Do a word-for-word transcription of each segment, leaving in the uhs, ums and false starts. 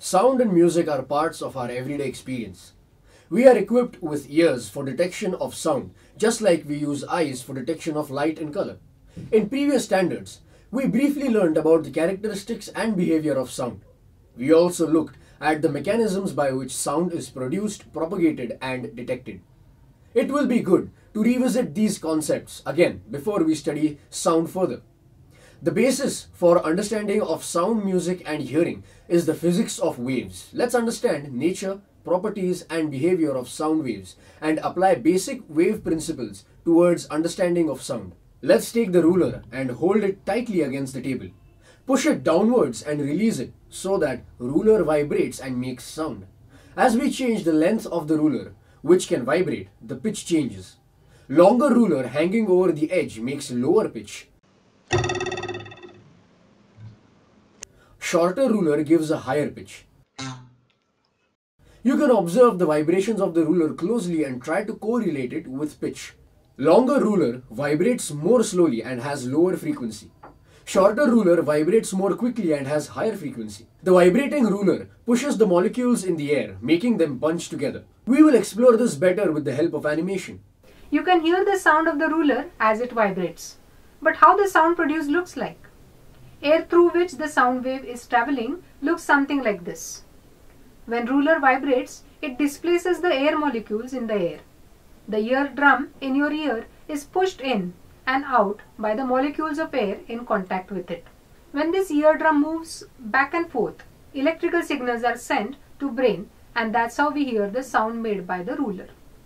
Sound and music are parts of our everyday experience. We are equipped with ears for detection of sound, just like we use eyes for detection of light and color. In previous standards, we briefly learned about the characteristics and behavior of sound. We also looked at the mechanisms by which sound is produced, propagated, and detected. It will be good to revisit these concepts again before we study sound further. The basis for understanding of sound, music, and hearing is the physics of waves. Let's understand nature, properties, and behavior of sound waves and apply basic wave principles towards understanding of sound. Let's take the ruler and hold it tightly against the table. Push it downwards and release it so that ruler vibrates and makes sound. As we change the length of the ruler, which can vibrate, the pitch changes. Longer ruler hanging over the edge makes lower pitch. Shorter ruler gives a higher pitch. You can observe the vibrations of the ruler closely and try to correlate it with pitch. Longer ruler vibrates more slowly and has lower frequency. Shorter ruler vibrates more quickly and has higher frequency. The vibrating ruler pushes the molecules in the air, making them bunch together. We will explore this better with the help of animation. You can hear the sound of the ruler as it vibrates. But how the sound produced looks like? Air through which the sound wave is traveling looks something like this. When ruler vibrates, it displaces the air molecules in the air. The eardrum in your ear is pushed in and out by the molecules of air in contact with it. When this eardrum moves back and forth, electrical signals are sent to brain, and that's how we hear the sound made by the ruler.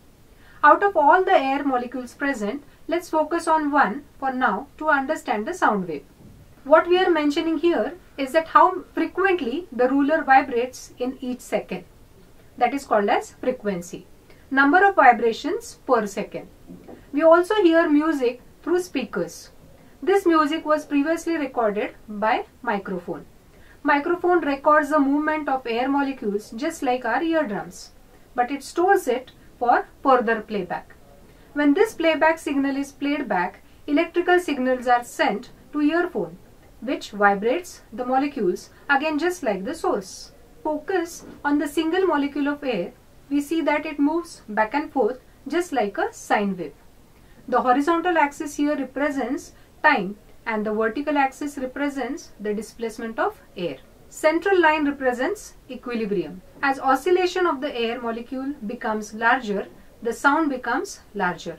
Out of all the air molecules present, let's focus on one for now to understand the sound wave. What we are mentioning here is that how frequently the ruler vibrates in each second. That is called as frequency. Number of vibrations per second. We also hear music through speakers. This music was previously recorded by microphone. Microphone records the movement of air molecules just like our eardrums, but it stores it for further playback. When this playback signal is played back, electrical signals are sent to earphone, which vibrates the molecules again just like the source. Focus on the single molecule of air, we see that it moves back and forth just like a sine wave. The horizontal axis here represents time and the vertical axis represents the displacement of air. Central line represents equilibrium. As oscillation of the air molecule becomes larger, the sound becomes larger.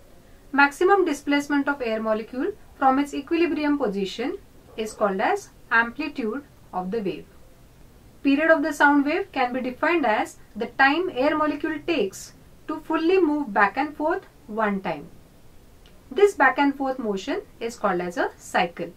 Maximum displacement of air molecule from its equilibrium position is called as amplitude of the wave. Period of the sound wave can be defined as the time air molecule takes to fully move back and forth one time. This back and forth motion is called as a cycle.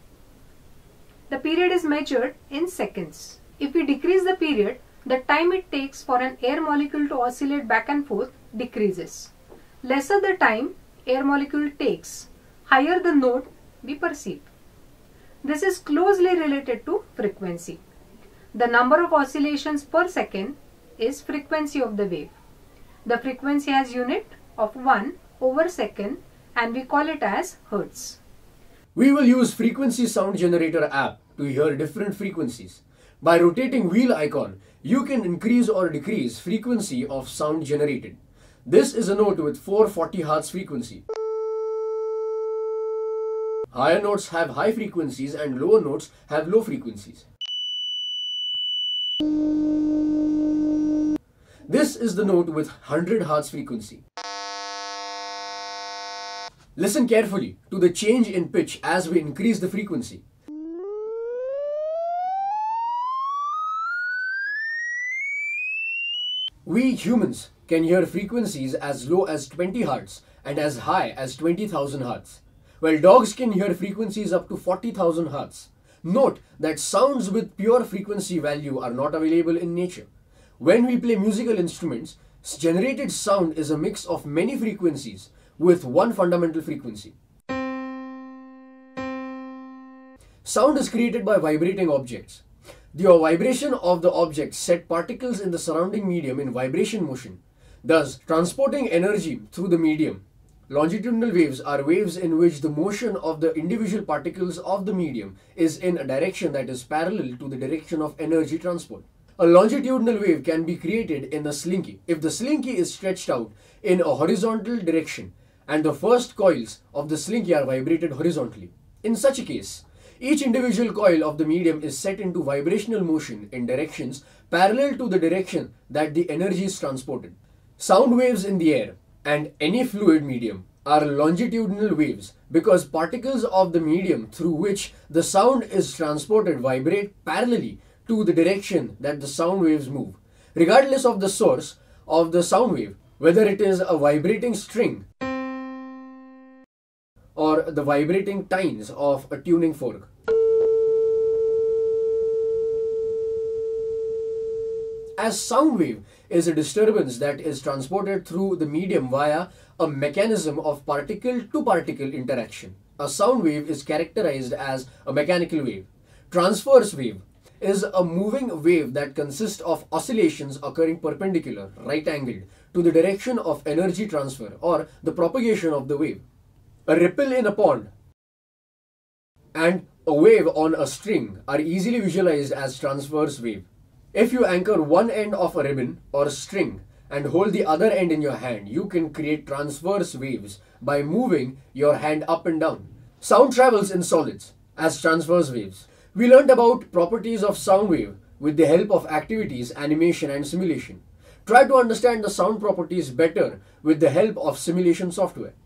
The period is measured in seconds. If we decrease the period, the time it takes for an air molecule to oscillate back and forth decreases. Lesser the time air molecule takes, higher the note we perceive. This is closely related to frequency. The number of oscillations per second is frequency of the wave. The frequency has unit of one over second and we call it as hertz. We will use Frequency Sound Generator app to hear different frequencies. By rotating wheel icon, you can increase or decrease frequency of sound generated. This is a note with four hundred forty hertz frequency. Higher notes have high frequencies and lower notes have low frequencies. This is the note with one hundred hertz frequency. Listen carefully to the change in pitch as we increase the frequency. We humans can hear frequencies as low as twenty hertz and as high as twenty thousand hertz, while dogs can hear frequencies up to forty thousand hertz. Note that sounds with pure frequency value are not available in nature. When we play musical instruments, generated sound is a mix of many frequencies with one fundamental frequency. Sound is created by vibrating objects. The vibration of the object set particles in the surrounding medium in vibration motion, thus transporting energy through the medium. Longitudinal waves are waves in which the motion of the individual particles of the medium is in a direction that is parallel to the direction of energy transport. A longitudinal wave can be created in a slinky if the slinky is stretched out in a horizontal direction and the first coils of the slinky are vibrated horizontally. In such a case, each individual coil of the medium is set into vibrational motion in directions parallel to the direction that the energy is transported. Sound waves in the air and any fluid medium are longitudinal waves because particles of the medium through which the sound is transported vibrate parallelly to the direction that the sound waves move, regardless of the source of the sound wave, whether it is a vibrating string or the vibrating tines of a tuning fork. As sound wave is a disturbance that is transported through the medium via a mechanism of particle-to-particle interaction, a sound wave is characterized as a mechanical wave. Transverse wave is a moving wave that consists of oscillations occurring perpendicular, right-angled, to the direction of energy transfer or the propagation of the wave. A ripple in a pond and a wave on a string are easily visualized as transverse wave. If you anchor one end of a ribbon or a string and hold the other end in your hand, you can create transverse waves by moving your hand up and down. Sound travels in solids as transverse waves. We learned about properties of sound wave with the help of activities, animation and simulation. Try to understand the sound properties better with the help of simulation software.